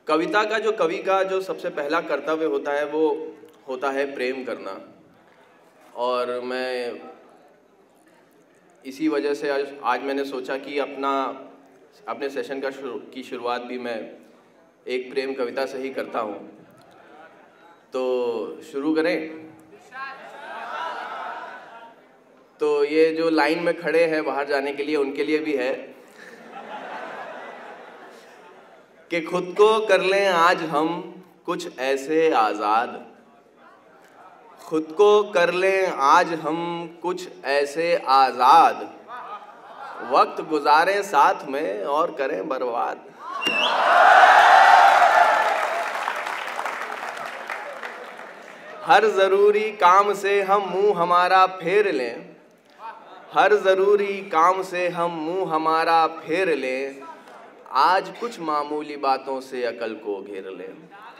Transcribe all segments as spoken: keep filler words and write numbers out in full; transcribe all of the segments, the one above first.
कविता का जो कवि का जो सबसे पहला कर्तव्य होता है वो होता है प्रेम करना। और मैं इसी वजह से आज आज मैंने सोचा कि अपना अपने सेशन का शुरू की शुरुआत भी मैं एक प्रेम कविता से ही करता हूँ। तो शुरू करें। तो ये जो लाइन में खड़े हैं बाहर जाने के लिए, उनके लिए भी है कि खुद को कर लें आज हम कुछ ऐसे आज़ाद, खुद को कर लें आज हम कुछ ऐसे आज़ाद, वक्त गुजारें साथ में और करें बर्बाद। हर ज़रूरी काम से हम मुंह हमारा फेर लें, हर ज़रूरी काम से हम मुंह हमारा फेर लें, आज कुछ मामूली बातों से अकल को घेर लें।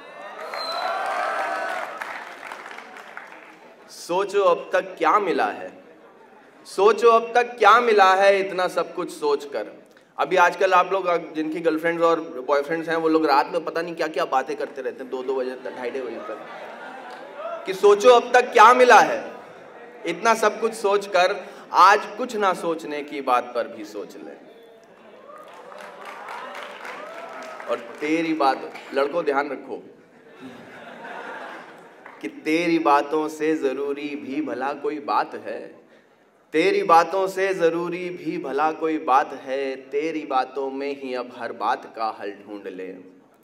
सोचो अब तक क्या मिला है, सोचो अब तक क्या मिला है इतना सब कुछ सोच कर। अभी आजकल आप लोग जिनकी गर्लफ्रेंड्स और बॉयफ्रेंड्स हैं वो लोग रात में पता नहीं क्या क्या बातें करते रहते हैं, दो दो बजे तक, ढाई ढाई बजे तक, कि सोचो अब तक क्या मिला है इतना सब कुछ सोच कर, आज कुछ ना सोचने की बात पर भी सोच लें। और तेरी बात, लड़कों ध्यान रखो कि तेरी बातों से ज़रूरी भी भला कोई बात है, तेरी बातों से ज़रूरी भी भला कोई बात है, तेरी बातों में ही अब हर बात का हल ढूंढ ले।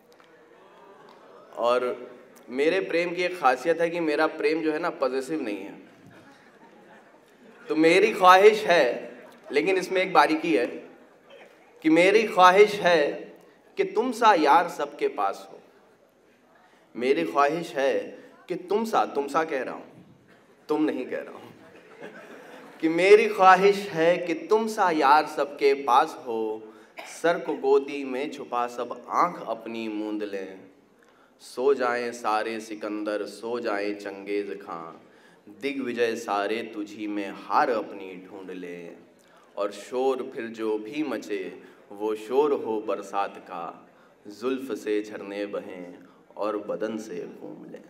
और मेरे प्रेम की एक खासियत है कि मेरा प्रेम जो है ना पॉजिटिव नहीं है। तो मेरी ख्वाहिश है, लेकिन इसमें एक बारीकी है कि मेरी ख्वाहिश है कि तुम सा यार सबके पास हो। मेरी ख्वाहिश है कि तुम सा, तुम सा कह रहा हूँ, तुम नहीं कह रहा हूँ, कि मेरी ख्वाहिश है कि तुम सा यार सबके पास हो, सर को गोदी में छुपा सब आँख अपनी मूंद लें, सो जाएं सारे सिकंदर, सो जाएं चंगेज़ खां, दिग्विजय सारे तुझी में हार अपनी ढूंढ लें, और शोर फिर जो भी मचे वो शोर हो बरसात का, जुल्फ से झरने बहें और बदन से घूम लें।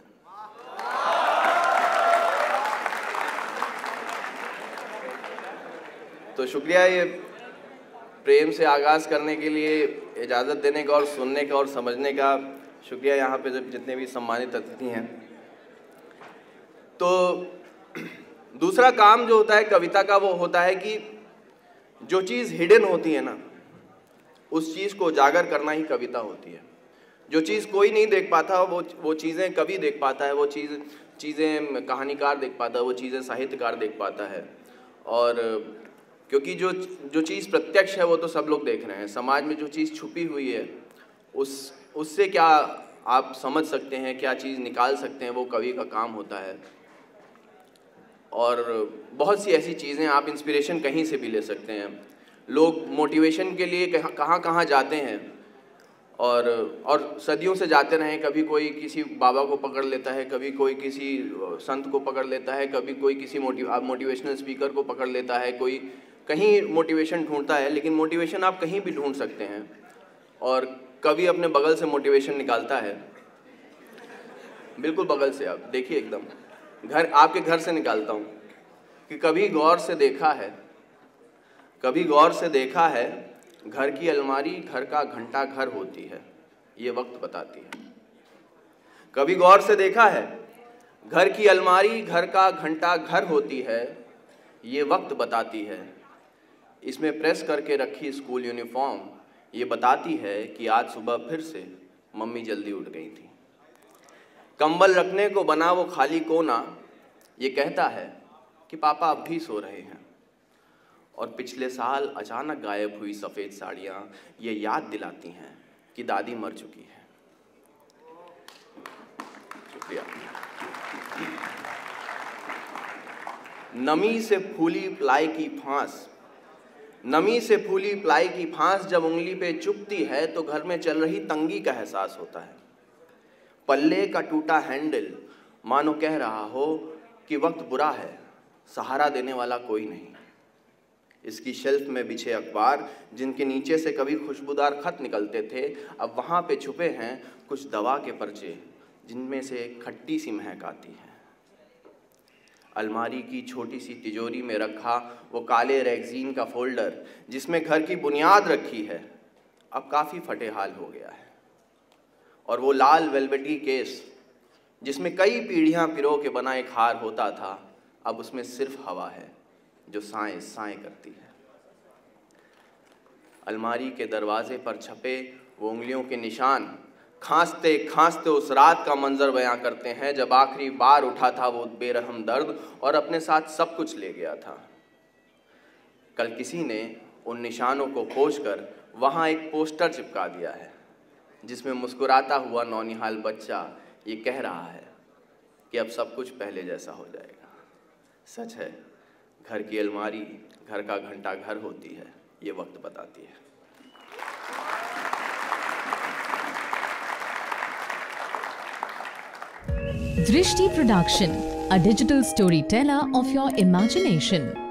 तो शुक्रिया ये प्रेम से आगाज़ करने के लिए, इजाज़त देने का और सुनने का और समझने का शुक्रिया यहाँ पे जितने भी सम्मानित अतिथि हैं। तो दूसरा काम जो होता है कविता का वो होता है कि जो चीज़ हिडन होती है ना, उस चीज़ को उजागर करना ही कविता होती है। जो चीज़ कोई नहीं देख पाता वो वो चीज़ें कवि देख पाता है, वो चीज़ चीज़ें कहानीकार देख पाता है, वो चीज़ें साहित्यकार देख पाता है। और क्योंकि जो जो चीज़ प्रत्यक्ष है वो तो सब लोग देख रहे हैं, समाज में जो चीज़ छुपी हुई है उस उससे क्या आप समझ सकते हैं, क्या चीज़ निकाल सकते हैं, वो कवि का काम होता है। और बहुत सी ऐसी चीज़ें, आप इंस्पिरेशन कहीं से भी ले सकते हैं। लोग मोटिवेशन के लिए कहाँ कहाँ जाते हैं और और सदियों से जाते रहे। कभी कोई किसी बाबा को पकड़ लेता है, कभी कोई किसी संत को पकड़ लेता है, कभी कोई किसी मोटिव मोटिवेशनल स्पीकर को पकड़ लेता है, कोई कहीं मोटिवेशन ढूंढता है। लेकिन मोटिवेशन आप कहीं भी ढूंढ सकते हैं और कवि अपने बगल से मोटिवेशन निकालता है, बिल्कुल बगल से। आप देखिए, एकदम घर, आपके घर से निकालता हूँ कि कभी गौर से देखा है, कभी गौर से देखा है, घर की अलमारी घर का घंटा घर होती है, ये वक्त बताती है। कभी गौर से देखा है, घर की अलमारी घर का घंटा घर होती है, ये वक्त बताती है। इसमें प्रेस करके रखी स्कूल यूनिफॉर्म ये बताती है कि आज सुबह फिर से मम्मी जल्दी उठ गई थी। कंबल रखने को बना वो खाली कोना ये कहता है कि पापा अब भी सो रहे हैं। और पिछले साल अचानक गायब हुई सफ़ेद साड़ियाँ ये याद दिलाती हैं कि दादी मर चुकी है। शुक्रिया। नमी से फूली प्लाई की फांस, नमी से फूली प्लाई की फांस जब उंगली पे चुभती है तो घर में चल रही तंगी का एहसास होता है। पल्ले का टूटा हैंडल मानो कह रहा हो कि वक्त बुरा है, सहारा देने वाला कोई नहीं। इसकी शेल्फ में बिछे अखबार जिनके नीचे से कभी खुशबूदार खत निकलते थे, अब वहाँ पे छुपे हैं कुछ दवा के पर्चे जिनमें से खट्टी सी महक आती है। अलमारी की छोटी सी तिजोरी में रखा वो काले रैगजीन का फोल्डर जिसमें घर की बुनियाद रखी है, अब काफ़ी फटेहाल हो गया है। और वो लाल वेलवेटी केस जिसमें कई पीढ़ियां पिरो के बना एक हार होता था, अब उसमें सिर्फ हवा है जो साएं साएं करती है। अलमारी के दरवाजे पर छपे वो उंगलियों के निशान खांसते खांसते उस रात का मंजर बयां करते हैं जब आखिरी बार उठा था वो बेरहम दर्द और अपने साथ सब कुछ ले गया था। कल किसी ने उन निशानों को खोजकर वहां एक पोस्टर चिपका दिया है जिसमें मुस्कुराता हुआ नौनिहाल बच्चा ये कह रहा है कि अब सब कुछ पहले जैसा हो जाएगा। सच है, घर की अलमारी घर का घंटा घर होती है, ये वक्त बताती है। Drishti Production, a digital storyteller of your imagination.